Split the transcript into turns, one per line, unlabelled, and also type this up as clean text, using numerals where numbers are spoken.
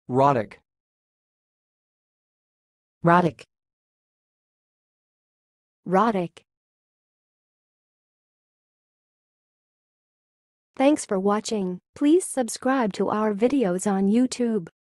rhotic,
rhotic,
rhotic. Thanks for watching. Please subscribe to our videos on YouTube.